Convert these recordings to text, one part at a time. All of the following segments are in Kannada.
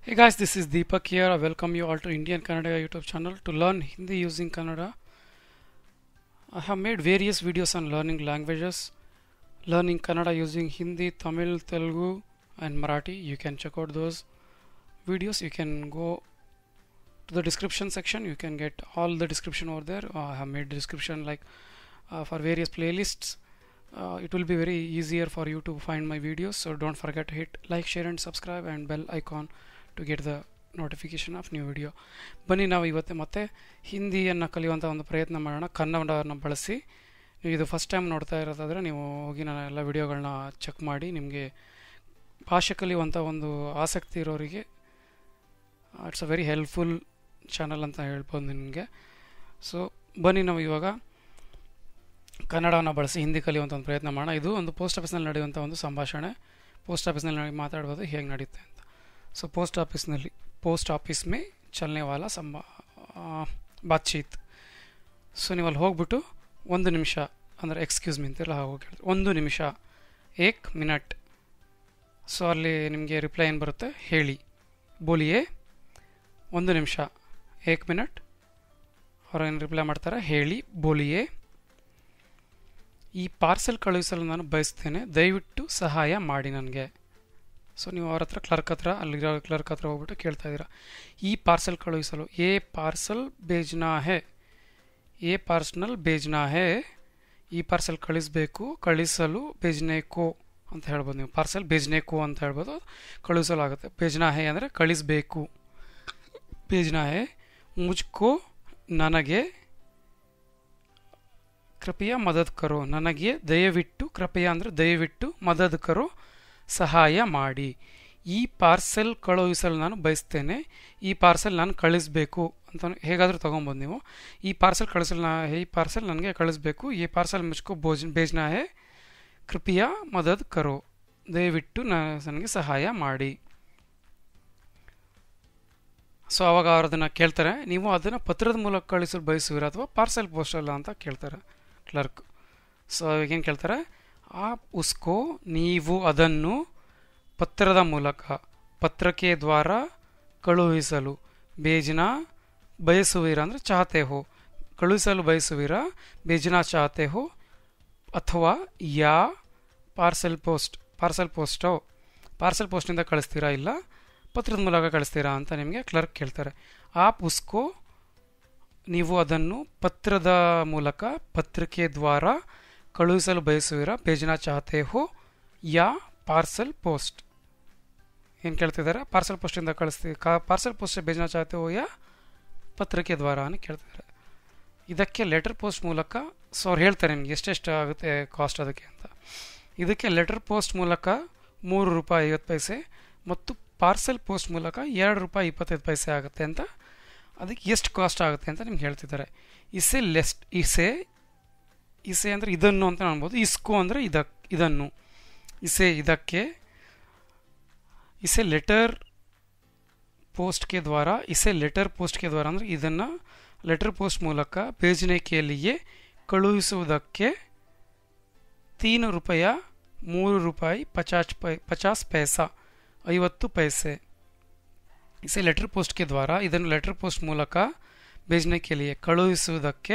Hey guys, this is Deepak here. I welcome you all to IndianKannadiga YouTube channel to learn Hindi using Kannada. I have made various videos on learning languages, learning Kannada using Hindi, Tamil, Telugu and Marathi. You can check out those videos. You can go to the description section. You can get all the description over there. I have made description like for various playlists. It will be very easier for you to find my videos, so don't forget to hit like, share and subscribe and bell icon to get the notification of new video. ಬನ್ನಿ ನಾವು ಇವತ್ತು ಮತ್ತೆ ಹಿಂದಿಯನ್ನು ಕಲಿಯುವಂಥ ಒಂದು ಪ್ರಯತ್ನ ಮಾಡೋಣ ಕನ್ನಡವನ್ನು ಬಳಸಿ. ನೀವು ಇದು ಫಸ್ಟ್ ಟೈಮ್ ನೋಡ್ತಾ ಇರೋದಾದರೆ ನೀವು ಹೋಗಿ ನಾನು ಎಲ್ಲ ವಿಡಿಯೋಗಳನ್ನ ಚೆಕ್ ಮಾಡಿ ನಿಮಗೆ ಭಾಷೆ ಕಲಿಯುವಂಥ ಒಂದು ಆಸಕ್ತಿ ಇರೋರಿಗೆ it's a very helpful channel ಅಂತ ಹೇಳ್ಬೋದು ನಿಮಗೆ. ಸೊ ಬನ್ನಿ ನಾವು ಇವಾಗ ಕನ್ನಡವನ್ನು ಬಳಸಿ ಹಿಂದಿ ಕಲಿಯುವಂಥ ಒಂದು ಪ್ರಯತ್ನ ಮಾಡೋಣ. ಇದು ಒಂದು ಪೋಸ್ಟ್ ಆಫೀಸ್ನಲ್ಲಿ ನಡೆಯುವಂಥ ಒಂದು ಸಂಭಾಷಣೆ. ಪೋಸ್ಟ್ ಆಫೀಸ್ನಲ್ಲಿ ಮಾತಾಡ್ಬೋದು ಹೇಗೆ ನಡೆಯುತ್ತೆ ಅಂತ. ಸೊ ಪೋಸ್ಟ್ ಆಫೀಸ್ ಮೇ ಚಲನೆ ವಾಲ ಬಾತ್ಚೀತ್. ಸೊ ನೀವು ಅಲ್ಲಿ ಹೋಗ್ಬಿಟ್ಟು ಒಂದು ನಿಮಿಷ ಅಂದರೆ ಎಕ್ಸ್ಕ್ಯೂಸ್ ಮೀ ಅಂತೆಲ್ಲ ಹೋಗಿ ಹೇಳಿದ್ರು, ಒಂದು ನಿಮಿಷ, ಏಕ್ ಮಿನಟ್. ಸೊ ಅಲ್ಲಿ ನಿಮಗೆ ರಿಪ್ಲೈ ಏನು ಬರುತ್ತೆ, ಹೇಳಿ, ಬೋಲಿಯೇ, ಒಂದು ನಿಮಿಷ, ಏಕ್ ಮಿನಟ್. ಅವ್ರು ಏನು ರಿಪ್ಲೈ ಮಾಡ್ತಾರೆ, ಹೇಳಿ, ಬೋಲಿಯೇ. ಈ ಪಾರ್ಸೆಲ್ ಕಳುಹಿಸಲು ನಾನು ಬಯಸ್ತೇನೆ, ದಯವಿಟ್ಟು ಸಹಾಯ ಮಾಡಿ ನನಗೆ. ಸೊ ನೀವು ಅವ್ರ ಹತ್ರ ಅಲ್ಲಿರೋ ಕ್ಲರ್ಕ್ ಹತ್ರ ಹೋಗ್ಬಿಟ್ಟು ಕೇಳ್ತಾ ಇದ್ದೀರಾ, ಈ ಪಾರ್ಸೆಲ್ ಕಳುಹಿಸಲು, ಏ ಪಾರ್ಸಲ್ ಬೇಜ್ನಾ ಹೇ, ಏ ಪಾರ್ಸಲ್ ಬೇಜ್ನಾ ಹೇ, ಈ ಪಾರ್ಸೆಲ್ ಕಳಿಸಲು ಬೇಜ್ನೆ ಕೋ ಅಂತ ಹೇಳ್ಬೋದು. ನೀವು ಪಾರ್ಸೆಲ್ ಬೇಜ್ನೆ ಕೋ ಅಂತ ಹೇಳ್ಬೋದು, ಕಳುಹಿಸಲು ಆಗುತ್ತೆ. ಬೇಜ್ನಾ ಹೇ ಅಂದರೆ ಕಳಿಸಬೇಕು, ಬೇಜ್ನಾ ಹೇ. ಮುಜ್ಕೋ ನನಗೆ, ಕೃಪೆಯ ಮದದ್ ಕರೋ, ನನಗೆ ದಯವಿಟ್ಟು, ಕೃಪೆಯ ಅಂದರೆ ದಯವಿಟ್ಟು, ಮದದ್ ಕರೋ ಸಹಾಯ ಮಾಡಿ. ಈ ಪಾರ್ಸೆಲ್ ಕಳುಹಿಸಲು ನಾನು ಬಯಸ್ತೇನೆ, ಈ ಪಾರ್ಸೆಲ್ ನಾನು ಕಳಿಸಬೇಕು ಅಂತ ಹೇಗಾದರೂ ತೊಗೊಬೋದು ನೀವು. ಈ ಪಾರ್ಸೆಲ್ ಈ ಪಾರ್ಸೆಲ್ ನನಗೆ ಕಳಿಸ್ಬೇಕು, ಈ ಪಾರ್ಸೆಲ್ ಮುಚ್ಕೋ ಬೇಜ್ನಾ ಹೇ, ಕೃಪೆಯ ಮದದ್ ಕರೋ, ದಯವಿಟ್ಟು ನನಗೆ ಸಹಾಯ ಮಾಡಿ. ಸೊ ಅವಾಗ ಅವ್ರು ಅದನ್ನು ಕೇಳ್ತಾರೆ, ನೀವು ಅದನ್ನು ಪತ್ರದ ಮೂಲಕ ಕಳಿಸಲು ಬಯಸುವಿರ ಅಥವಾ ಪಾರ್ಸೆಲ್ ಪೋಸ್ಟಲ್ಲ ಅಂತ ಕೇಳ್ತಾರೆ ಕ್ಲರ್ಕ್. ಸೊ ಏನು ಕೇಳ್ತಾರೆ, ಉಸ್ಕೋ ನೀವು ಅದನ್ನು ಪತ್ರದ ಮೂಲಕ, ಪತ್ರಕ್ಕೆ ದ್ವಾರ, ಕಳುಹಿಸಲು, ಬೇಜ್ನಾ ಬಯಸುವಿರ ಅಂದರೆ ಚಾಹತೆ ಹೋ, ಕಳುಹಿಸಲು ಬಯಸುವಿರ, ಬೇಜ್ನಾ ಚಾಹತೆ ಹೋ, ಅಥವಾ ಯಾ ಪಾರ್ಸೆಲ್ ಪೋಸ್ಟಿಂದ ಕಳಿಸ್ತೀರಾ, ಇಲ್ಲ ಪತ್ರದ ಮೂಲಕ ಕಳಿಸ್ತೀರಾ ಅಂತ ನಿಮಗೆ ಕ್ಲರ್ಕ್ ಕೇಳ್ತಾರೆ. ಉಸ್ಕೋ ನೀವು ಅದನ್ನು ಪತ್ರದ ಮೂಲಕ, ಪತ್ರಿಕೆ ದ್ವಾರ, ಕಳುಹಿಸಲು ಬಯಸುವಿರ, ಬೇಜ್ನಾ ಚಾಹತೆ ಹೋ, ಯಾ ಪಾರ್ಸೆಲ್ ಪೋಸ್ಟ್. ಏನು ಕೇಳ್ತಿದ್ದಾರೆ, ಪಾರ್ಸೆಲ್ ಪೋಸ್ಟಿಂದ ಪಾರ್ಸೆಲ್ ಪೋಸ್ಟ್ ಬೇಜ್ನಾ ಚಾಹತೆ ಹೋ ಯಾ ಪತ್ರಿಕೆ ದ್ವಾರ ಅಂತ ಕೇಳ್ತಿದ್ದಾರೆ. ಇದಕ್ಕೆ ಲೆಟರ್ ಪೋಸ್ಟ್ ಮೂಲಕ, ಸೊ ಅವ್ರು ಹೇಳ್ತಾರೆ ನಿಮ್ಗೆ ಎಷ್ಟೆಷ್ಟು ಆಗುತ್ತೆ ಕಾಸ್ಟ್ ಅದಕ್ಕೆ ಅಂತ. ಇದಕ್ಕೆ ಲೆಟರ್ ಪೋಸ್ಟ್ ಮೂಲಕ ₹3.50 ಮತ್ತು ಪಾರ್ಸೆಲ್ ಪೋಸ್ಟ್ ಮೂಲಕ ₹2.25 ಆಗುತ್ತೆ ಅಂತ. ಅದಕ್ಕೆ ಎಷ್ಟು ಕಾಸ್ಟ್ ಆಗುತ್ತೆ ಅಂತ ನಿಮ್ಗೆ ಹೇಳ್ತಿದ್ದಾರೆ. ಇಸೆ ಅಂದರೆ ಇದನ್ನು ಅಂತ ಅನ್ಬೋದು, ಇಸ್ಕೋ ಅಂದರೆ ಇದನ್ನು, ಇದಕ್ಕೆ, ಲೆಟರ್ ಪೋಸ್ಟ್ಗೆ ದ್ವಾರ, ಲೆಟರ್ ಪೋಸ್ಟ್ಗೆ ದ್ವಾರ ಅಂದರೆ ಇದನ್ನು ಲೆಟರ್ ಪೋಸ್ಟ್ ಮೂಲಕ, ಬೇಜ್ನೆ ಕೆ ಲಿಯೆ ಕಳುಹಿಸುವುದಕ್ಕೆ, ₹3.50 50 ಪೈಸೆ. ಲೆಟರ್ ಪೋಸ್ಟ್ಗೆ ದ್ವಾರ, ಇದನ್ನು ಲೆಟರ್ ಪೋಸ್ಟ್ ಮೂಲಕ, ಬೇಜ್ನೆ ಕೆ ಲಿಯೆ ಕಳುಹಿಸುವುದಕ್ಕೆ,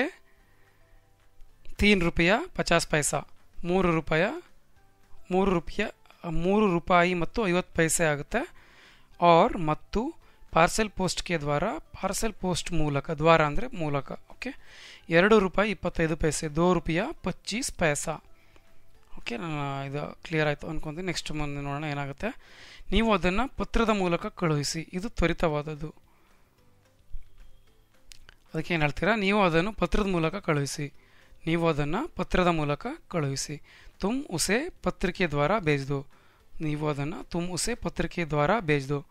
₹3.50 ₹3 ಮತ್ತು 50 ಪೈಸೆ ಆಗುತ್ತೆ. ಮತ್ತು ಪಾರ್ಸೆಲ್ ಪೋಸ್ಟ್ಗೆ ದ್ವಾರ, ಪಾರ್ಸೆಲ್ ಪೋಸ್ಟ್ ಮೂಲಕ, ದ್ವಾರ ಅಂದರೆ ಮೂಲಕ, ಓಕೆ, ₹2.25 ₹2.25. ಓಕೆ, ನಾನು ಇದು ಕ್ಲಿಯರ್ ಆಯಿತು ಅನ್ಕೊಂತೀನಿ. ನೆಕ್ಸ್ಟ್ ಮುಂದೆ ನೋಡೋಣ ಏನಾಗುತ್ತೆ. ನೀವು ಅದನ್ನು ಪತ್ರದ ಮೂಲಕ ಕಳುಹಿಸಿ, ಇದು ತ್ವರಿತವಾದದ್ದು. ಅದಕ್ಕೆ ಏನು ಹೇಳ್ತೀರಾ, ನೀವು ಅದನ್ನು ಪತ್ರದ ಮೂಲಕ ಕಳುಹಿಸಿ, ತುಮ್ ಉಸೆ ಪತ್ರಿಕೆ ದ್ವಾರ ಬೇಜ್ ದೋ, ನೀವು ಅದನ್ನು ತುಮ್ ಉಸೆ ಪತ್ರಿಕೆ ದ್ವಾರ ಬೇಜ್ ದೋ,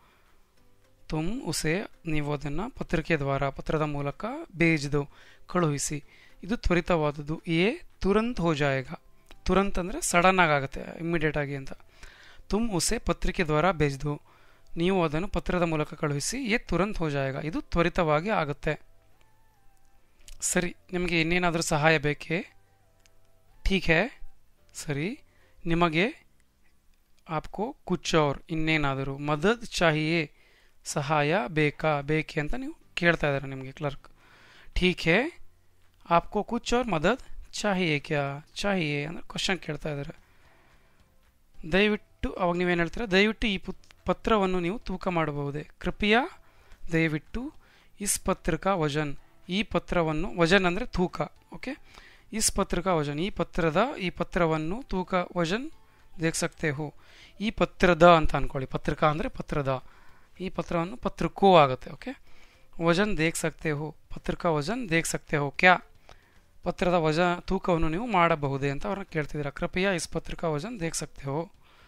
ನೀವು ಅದನ್ನು ಪತ್ರಿಕೆ ದ್ವಾರ, ಪತ್ರದ ಮೂಲಕ, ಬೇಜ್ ದೋ ಕಳುಹಿಸಿ, ಇದು ತ್ವರಿತವಾದದ್ದು. ತುರಂತ್ ಹೋ ಜಾಯೇಗಾ, ತುರಂತ್ ಅಂದರೆ ಸಡನ್ ಆಗುತ್ತೆ, ಇಮ್ಮಿಡಿಯೇಟ್ ಆಗಿ ಅಂತ. ತುಮ್ ಉಸೆ ಪತ್ರಿಕೆ ದ್ವಾರ ಬೇಜ್ ದೋ, ನೀವು ಅದನ್ನು ಪತ್ರದ ಮೂಲಕ ಕಳುಹಿಸಿ, ತುರಂತ್ ಹೋ ಜಾಯೇಗಾ, ಇದು ತ್ವರಿತವಾಗಿ ಆಗುತ್ತೆ. ಸರಿ, ನಿಮಗೆ ಇನ್ನೇನಾದರೂ ಸಹಾಯ ಬೇಕೇ? ಠೀಕ್ ಹೇ, ಸರಿ. ನಿಮಗೆ ಆಪ್ಕೋ ಕುಚ್ ಔರ್ ಇನ್ನೇನಾದರೂ, ಮದದ್ ಚಾಹಿಯೇ, ಸಹಾಯ ಬೇಕಾ ಬೇಕೆ ಅಂತ ನೀವು ಕೇಳ್ತಾ ಇದ್ದಾರೆ ನಿಮಗೆ ಕ್ಲರ್ಕ್. ठीक है आपको कुछ और मदद चाहिए क्या चाहिए ಅಂದ್ರೆ ಕ್ವಶನ್ ಕೇಳ್ತಾ ಇದ್ದಾರೆ. ದಯವಿಟ್ಟು ಅವಾಗ ನೀವೇನು ಹೇಳ್ತೀರಾ, ದಯವಿಟ್ಟು ಈ ಪತ್ರವನ್ನು ನೀವು ತೂಕ ಮಾಡಬಹುದೇ. ಕೃಪಯಾ ದಯವಿಟ್ಟು ಇಸ್ ಪತ್ರ ಕಾ ವಜನ್, ಈ ಪತ್ರವನ್ನು, ವಜನ್ ಅಂದರೆ ತೂಕ, ಓಕೆ. ಇಸ್ ಪತ್ರ ಕಾ ವಜನ್, ಈ ಪತ್ರವನ್ನು ತೂಕ, ವಜನ್ ದೇಖ್ ಸಕ್ತೆ ಹೋ, ಈ ಪತ್ರದ ಅಂತ ಅನ್ಕೊಳ್ಳಿ, ಪತ್ರಿಕಾ ಅಂದರೆ ಪತ್ರದ, ಈ ಪತ್ರವನ್ನು ಪತ್ರಕ್ಕೂ ಆಗುತ್ತೆ, ಓಕೆ. ವಜನ್ ದೇಖ್ ಸಕ್ತೆ ಹೋ, ಪತ್ರಿಕಾ ವಜನ್ ದೇಖ್ ಸಕ್ತೆ ಹೋ ಕ್ಯಾ, ಪತ್ರದ ತೂಕವನ್ನು ನೀವು ಮಾಡಬಹುದೇ ಅಂತ ಅವ್ರನ್ನ ಕೇಳ್ತಿದ್ದೀರಾ. ಕೃಪಯಾ ಇಸ್ ಪತ್ರಿಕಾ ವಜನ್ ದೇಖ್ ಸಕ್ತೆ ಹೋ.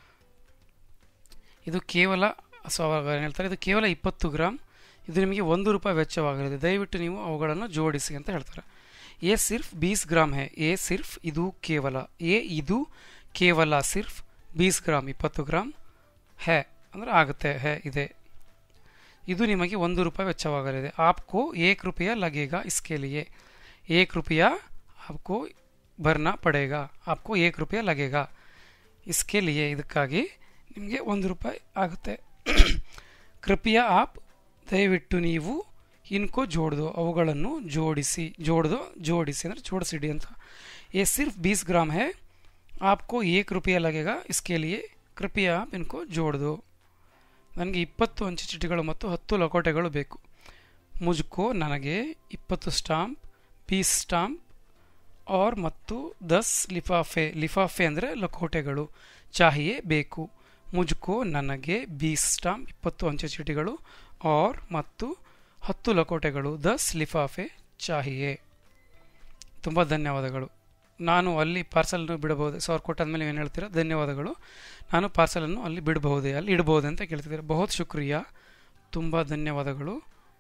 ಇದು ಕೇವಲ, ಸೊ ಅವಾಗ ಏನು ಹೇಳ್ತಾರೆ, ಇದು ಕೇವಲ 20 ಗ್ರಾಮ್, ಇದು ನಿಮಗೆ ₹1 ವೆಚ್ಚವಾಗಲಿದೆ, ದಯವಿಟ್ಟು ನೀವು ಅವುಗಳನ್ನು ಜೋಡಿಸಿ ಅಂತ ಹೇಳ್ತಾರೆ. ಎ ಸಿರ್ಫ್ 20 ಗ್ರಾಮ್ ಹೇ, ಎ ಸಿರ್ಫ್ ಇದು ಕೇವಲ, ಇದು ಕೇವಲ, ಸಿರ್ಫ್ 20 ಗ್ರಾಮ್ 20 ಗ್ರಾಮ್, ಹೇ ಅಂದರೆ ಆಗುತ್ತೆ, ಹೇ ಇದೆ, ಇದು ನಿಮಗೆ ₹1 ವೆಚ್ಚವಾಗಲಿದೆ. ಆಪ್ಕೋ ₹1 ಲಗೇಗಾ ಇಸ್ಕೆ ಲಿಯೆ, ₹1 आपको भरना पड़ेगा, आपको ₹1 लगेगा इसके लिए, ಇದಕ್ಕಾಗಿ ನಿಮಗೆ ₹1 ಆಗುತ್ತೆ. ಕೃಪಯಾ ಆಪ್ ದಯವಿಟ್ಟು ನೀವು ಇನ್ಕೋ ಜೋಡ್ದು, ಅವುಗಳನ್ನು ಜೋಡಿಸಿ, ಜೋಡಿಸಿ ಅಂದರೆ ಜೋಡಿಸಿಡಿ ಅಂತ. ये सिर्फ 20 ग्राम है आपको ₹1 लगेगा इसके लिए कृपया आप इनको जोड़ दो. ನನಗೆ 20 ಅಂಚೆ ಚೀಟಿಗಳು ಮತ್ತು 10 ಲಕೋಟೆಗಳು ಬೇಕು. ಮುಜ್ಕೋ ನನಗೆ 20 ಸ್ಟಾಂಪ್, 20 ಸ್ಟಾಂಪ್ और ಮತ್ತು 10 ಲಿಫಾಫೆ, ಲಿಫಾಫೆ ಅಂದರೆ ಲಕೋಟೆಗಳು, ಚಾಹಿಯೆ ಬೇಕು. ಮುಜ್ಕೋ ನನಗೆ 20 ಸ್ಟಾಂಪ್ 20 ಅಂಚೆ ಚೀಟಿಗಳು, और ಮತ್ತು 10 ಲಕೋಟೆಗಳು, 10 ಲಿಫಾಫೆ ಚಾಹಿಯೆ. ತುಂಬ ಧನ್ಯವಾದಗಳು. ನಾನು ಅಲ್ಲಿ ಪಾರ್ಸಲನ್ನು ಬಿಡಬಹುದೇ, ಸೊ ಅವ್ರು ಕೊಟ್ಟಾದ್ಮೇಲೆ ಏನು ಹೇಳ್ತೀರಾ, ಧನ್ಯವಾದಗಳು, ನಾನು ಪಾರ್ಸಲನ್ನು ಅಲ್ಲಿ ಬಿಡಬಹುದೇ, ಅಲ್ಲಿ ಇಡಬಹುದೇ ಅಂತ ಕೇಳ್ತಿದ್ದೀರಾ. ಬಹುತ್ ಶುಕ್ರಿಯಾ, ತುಂಬ ಧನ್ಯವಾದಗಳು.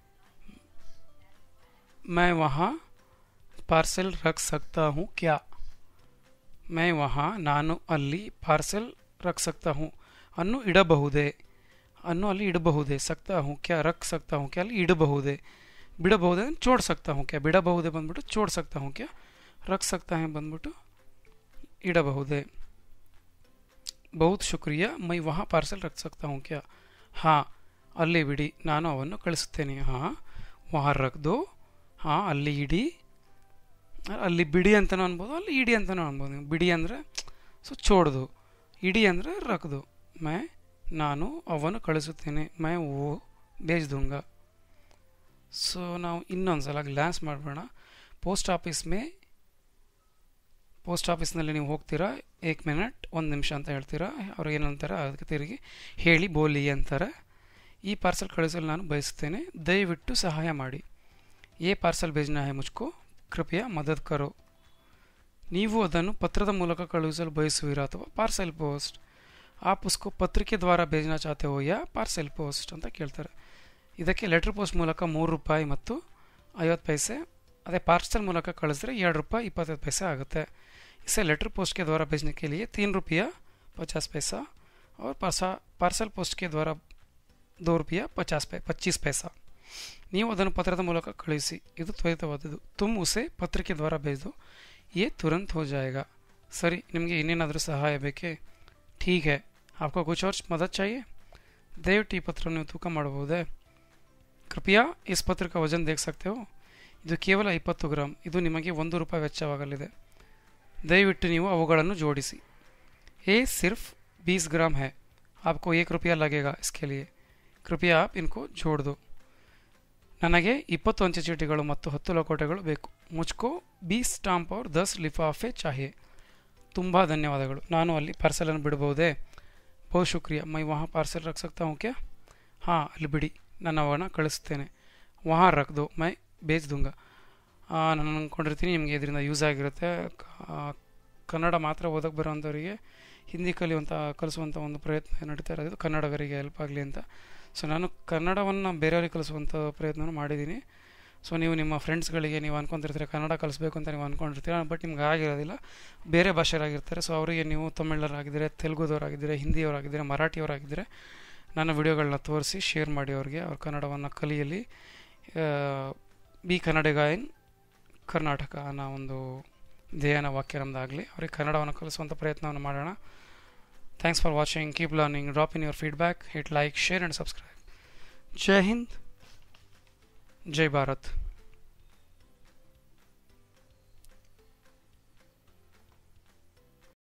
मैं वहाँ पार्सल रख सकता हूँ क्या, मैं वहाँ ನಾನು ಅಲ್ಲಿ ಪಾರ್ಸೆಲ್ ರಖ್ ಸಕ್ತಾ ಹೂँ ಅನ್ನು ಇಡಬಹುದೇ, ಅನ್ನು ಅಲ್ಲಿ ಇಡಬಹುದೇ, ಸಕ್ತಾ ಹೂँ ಕ್ಯಾ ರಖ್ ಸಕ್ತಾ ಹೂँ ಕ್ಯಾ ಅಲ್ಲಿ ಇಡಬಹುದೇ, ಬಿಡಬಹುದೇ ಚೋಡ್ ಸಕ್ತಾ ಹೂँ ಕ್ಯಾ, ಬಿಡಬಹುದೇ ಬಂದ್ಬಿಟ್ಟು ಚೋಡ್ ಸಕ್ತಾ ಹೂँ ಕ್ಯಾ, ರಖ್ ಸಕ್ತಾ ಹೇ ಬಂದ್ಬಿಟ್ಟು ಇಡಬಹುದೇ. ಬಹುತ್ ಶುಕ್ರಿಯಾ, ಮೈ ವಹಾ ಪಾರ್ಸೆಲ್ ರಖ್ ಸಕ್ತಾ ಹೂँ ಕ್ಯಾ, ಹಾಂ ಅಲ್ಲಿ ಬಿಡಿ, ನಾನು ಅವನ್ನು ಕಳಿಸುತ್ತೇನೆ. ಹಾಂ ವಹಾ ರಖ್ ದೋ, ಹಾಂ ಅಲ್ಲಿ ಇಡಿ, ಅಲ್ಲಿ ಬಿಡಿ ಅಂತಲೂ ಅನ್ಬೋದು, ಅಲ್ಲಿ ಇಡಿ ಅಂತಲೂ ಅನ್ಬೋದು. ನೀವು ಬಿಡಿ ಅಂದರೆ ಸೊ ಚೋಡ್ದು, ಇಡಿ ಅಂದರೆ ರಖ್ದು. ಮೈ ನಾನು ಅವನ್ನು ಕಳಿಸುತ್ತೇನೆ, ಮೈ ಓ ಬೇಜ್ ದುಂಗ. ಸೊ ನಾವು ಇನ್ನೊಂದು ಸಲ ಗ್ಲಾನ್ಸ್ ಮಾಡಬೇಡ. ಪೋಸ್ಟ್ ಆಫೀಸ್ನಲ್ಲಿ ನೀವು ಹೋಗ್ತೀರಾ, 1 ಮಿನಿಟ್ 1 ನಿಮಿಷ ಅಂತ ಹೇಳ್ತೀರಾ, ಅವ್ರು ಏನಂತಾರೆ ಅದಕ್ಕೆ ತಿರುಗಿ ಹೇಳಿ ಬೋಲಿ ಅಂತಾರೆ. ಈ ಪಾರ್ಸೆಲ್ ಕಳಿಸಲು ನಾನು ಬಯಸುತ್ತೇನೆ, ದಯವಿಟ್ಟು ಸಹಾಯ ಮಾಡಿ. ಏ ಪಾರ್ಸೆಲ್ भेजना है मुझको कृपया मदद करो. ನೀವು ಅದನ್ನು ಪತ್ರದ ಮೂಲಕ ಕಳುಹಿಸಲು ಬಯಸುವಿರಾ ಅಥವಾ ಪಾರ್ಸೆಲ್ ಪೋಸ್ಟ್, आप उसको पत्र के द्वारा भेजना चाहते हो या ಪಾರ್ಸೆಲ್ ಪೋಸ್ಟ್ ಅಂತ ಕೇಳ್ತಾರೆ. ಇದಕ್ಕೆ ಲೆಟರ್ ಪೋಸ್ಟ್ ಮೂಲಕ ₹3 ಮತ್ತು 50 ಪೈಸೆ, ಅದೇ ಪಾರ್ಸೆಲ್ ಮೂಲಕ ಕಳಿಸಿದ್ರೆ ₹2 25 ಆಗುತ್ತೆ. इसे लेटर पोस्ट के द्वारा भेजने के लिए ₹3 50 पैसा और पार्सल पोस्ट के द्वारा ₹2 25 पैसा. ನೀವು ಅದನ್ನು ಪತ್ರದ ಮೂಲಕ ಕಳುಹಿಸಿ, ಇದು ತ್ವರಿತವಾದದ್ದು. ತುಮ್ ಉಸೆ ಪತ್ರ ಕೆ ದ್ವಾರ ಭೇಜ್ ದೋ, ಯೇ ತುರಂತ್ ಹೋ ಜಾಯೇಗಾ. ಸರಿ, ನಿಮಗೆ ಇನ್ನೇನಾದರೂ ಸಹಾಯ ಬೇಕೇ? ಠೀಕ್ ಹೈ, ಆಪ್ಕೋ ಕುಚ್ ಔರ್ ಮದದ್ ಚಾಹಿಯೇ, ದಯವಿಟ್ಟು ಈ ಪತ್ರವನ್ನು ನೀವು ತೂಕ ಮಾಡಬಹುದೇ? ಕೃಪಯಾ ಇಸ್ ಪತ್ರ ಕಾ ವಜನ್ ದೇಖ್ ಸಕ್ತೆ ಹೋ, ಇದು ಕೇವಲ 20 ಗ್ರಾಮ್, ಇದು ನಿಮಗೆ ₹1 ವೆಚ್ಚವಾಗಲಿದೆ, ದಯವಿಟ್ಟು ನೀವು ಅವುಗಳನ್ನು ಜೋಡಿಸಿ. ಏ ಸಿರ್ಫ್ 20 ಗ್ರಾಮ್ ಹೈ, ಆಪ್ಕೋ ₹1 ಲಗೇಗಾ ಇಸ್ಕೆ ಲಿಯೆ, ಕೃಪಯಾ ಆಪ್ ಇನ್ಕೋ ಜೋಡ್ ದೋ. ನನಗೆ 20 ಅಂಚೆ ಚೀಟಿಗಳು ಮತ್ತು 10 ಲಕೋಟೆಗಳು ಬೇಕು. ಮುಚ್ಕೋ 20 ಸ್ಟಾಂಪ್ और 10 ಲಿಫಾಫೆ ಚಾಹಿಯೆ. ತುಂಬ ಧನ್ಯವಾದಗಳು, ನಾನು ಅಲ್ಲಿ ಪಾರ್ಸೆಲನ್ನು ಬಿಡಬಹುದೇ? ಬಹುತ್ ಶುಕ್ರಿಯಾ, ಮೈ ವಹಾ ಪಾರ್ಸೆಲ್ ರಖ್ ಸಕ್ತಾ ಹೂँ ಕ್ಯಾ, ಹಾಂ ಅಲ್ಲಿ ಬಿಡಿ, ನಾನು ಅವನ್ನ ಕಳಿಸ್ತೇನೆ. ವಹಾ ರಖ್ ದೋ, ಮೈ ಬೇಜ್ ದುಂಗ. ನಾನು ಅಂದ್ಕೊಂಡಿರ್ತೀನಿ ನಿಮಗೆ ಇದರಿಂದ ಯೂಸ್ ಆಗಿರುತ್ತೆ. ಕನ್ನಡ ಮಾತ್ರ ಓದಕ್ಕೆ ಬರೋವಂಥವರಿಗೆ ಹಿಂದಿ ಕಲಿಸುವಂಥ ಒಂದು ಪ್ರಯತ್ನ ನಡೀತಾ ಇರೋದು, ಕನ್ನಡಿಗರಿಗೆ ಹೆಲ್ಪ್ ಆಗಲಿ ಅಂತ. ಸೊ ನಾನು ಕನ್ನಡವನ್ನು ಬೇರೆಯವ್ರಿಗೆ ಕಲಿಸುವಂಥ ಪ್ರಯತ್ನ ಮಾಡಿದ್ದೀನಿ. ಸೊ ನೀವು ನಿಮ್ಮ ಫ್ರೆಂಡ್ಸ್ಗಳಿಗೆ ನೀವು ಅಂದ್ಕೊತಿರ್ತೀರ ಕನ್ನಡ ಕಲಿಸ್ಬೇಕು ಅಂತ ನೀವು ಅಂದ್ಕೊಂಡಿರ್ತೀರ, ಬಟ್ ನಿಮ್ಗೆ ಆಗಿರೋದಿಲ್ಲ, ಬೇರೆ ಭಾಷೆಯವರಾಗಿರ್ತಾರೆ. ಸೊ ಅವರಿಗೆ ನೀವು ತಮಿಳರಾಗಿದ್ದರೆ, ತೆಲುಗುದವರಾಗಿದ್ದರೆ, ಹಿಂದಿಯವರಾಗಿದ್ದರೆ, ಮರಾಠಿಯವರಾಗಿದ್ದರೆ ನನ್ನ ವಿಡಿಯೋಗಳನ್ನ ತೋರಿಸಿ ಶೇರ್ ಮಾಡಿ ಅವ್ರಿಗೆ, ಅವ್ರ ಕನ್ನಡವನ್ನು ಕಲಿಯಲಿ. ಬಿ ಕನ್ನಡಿಗ ಇನ್ ಕರ್ನಾಟಕ ಅನ್ನೋ ಒಂದು ಧ್ಯೇಯನ ವಾಕ್ಯ ನಮ್ಮದಾಗಲಿ, ಅವ್ರಿಗೆ ಕನ್ನಡವನ್ನು ಕಲಿಸುವಂಥ ಪ್ರಯತ್ನವನ್ನು ಮಾಡೋಣ. Thanks for watching. Keep learning. Drop in your feedback. Hit like, share and subscribe. Jai Hind, Jai Bharat.